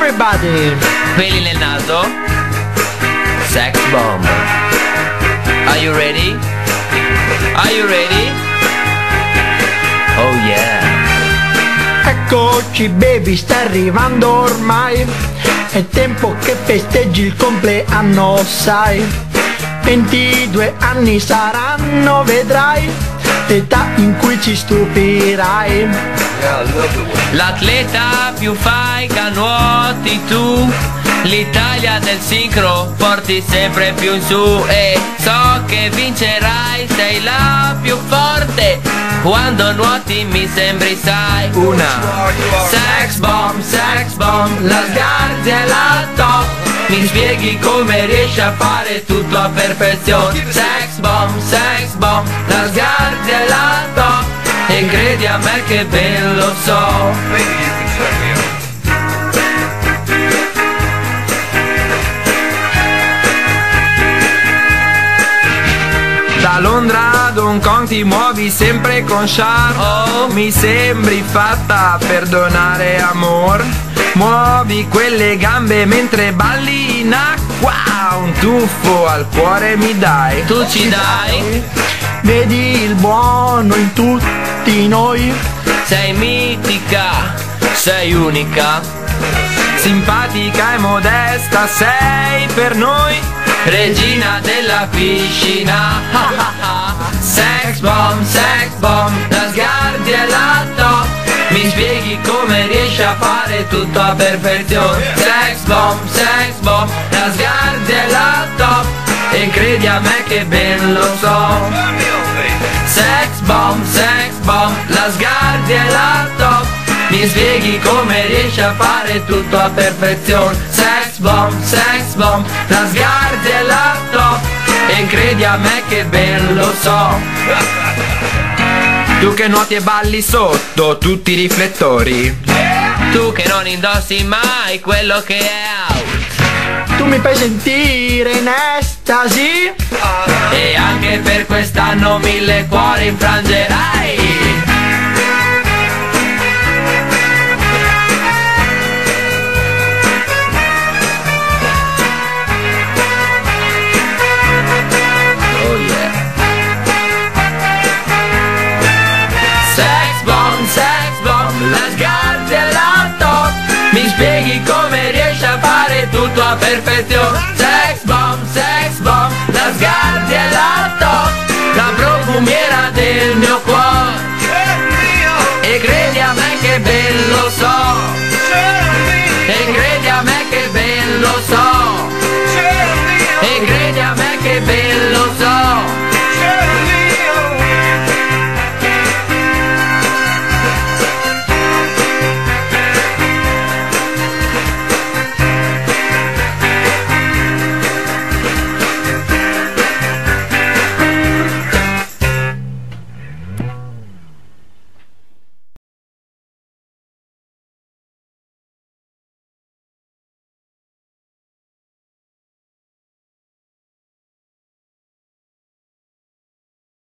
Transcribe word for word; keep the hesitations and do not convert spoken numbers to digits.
everybody! Peli nel naso. Sex bomb. Are you ready? Are you ready? Oh yeah. Eccoci baby, sta arrivando ormai. È tempo che festeggi il compleanno, sai. ventidue anni saranno, vedrai, l'età in cui ci stupirai. L'atleta più faica nuoti tu, l'Italia del sincro porti sempre più in su. E so che vincerai, sei la più forte, quando nuoti mi sembri sai. Una sex bomb, sex bomb, la sgarzi è la top. Mi spieghi come riesci a fare tutto a perfezione. Sex bomb, sex bomb, la sgarzi è la top. E credi a me che ben lo so. Da Londra ad Hong Kong ti muovi sempre con charme. Oh, mi sembri fatta per donare amor. Muovi quelle gambe mentre balli in acqua. Un tuffo al cuore mi dai. Tu ci dai? Vedi il buono in tutti noi. Sei mitica, sei unica, simpatica e modesta sei per noi, regina della piscina. Sex bomb, sex bomb, la sgardi è la top. Mi spieghi come riesci a fare tutto a perfezione. Sex bomb, sex bomb, la sgardi è la top. E credi a me che ben lo so. Sex bomb, sex bomb, la sgardi è la top. Mi spieghi come riesci a fare tutto a perfezione. Sex bomb, sex bomb, la sgardi è la top. E credi a me che ben lo so. Tu che nuoti e balli sotto tutti i riflettori. Tu che non indossi mai quello che è out. Tu mi fai sentire in estasi. E anche per quest'anno mille cuori infrangerai. Oh yeah. Sex bomb, sex bomb, la sgarzi è la top. Mi spieghi come riesci a fare tutto a perfezione. Sex bomb, sex bomb, la sgarzi è la top. La profumiera del mio cuore. E credi a me che ben lo so. E credi a me